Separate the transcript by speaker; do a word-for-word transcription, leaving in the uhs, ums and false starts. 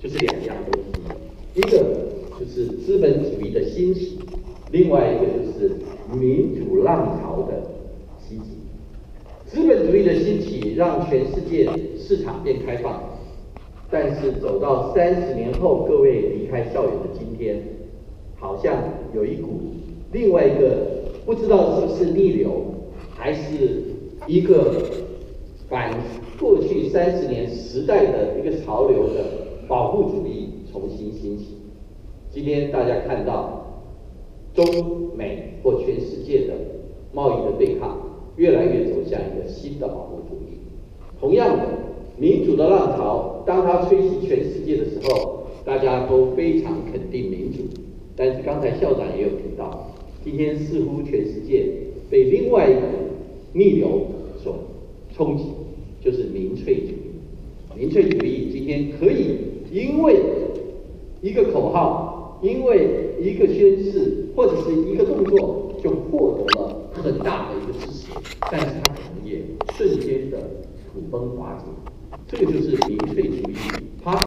Speaker 1: 就是两样东西，一个就是资本主义的兴起，另外一个就是民主浪潮的袭击。资本主义的兴起让全世界市场变开放，但是走到三十年后，各位离开校园的今天，好像有一股另外一个不知道是不是逆流，还是一个反过去三十年时代的一个潮流的保护主义重新兴起。今天大家看到中美或全世界的贸易的对抗，越来越走向一个新的保护主义。同样的，民主的浪潮，当它吹袭全世界的时候，大家都非常肯定民主。但是刚才校长也有提到，今天似乎全世界被另外一个逆流所冲击，就是民粹主义。民粹主义今天可以因为一个口号，因为一个宣誓，或者是一个动作，就获得了很大的一个支持，但是它可能也瞬间的土崩瓦解。这个就是民粹主义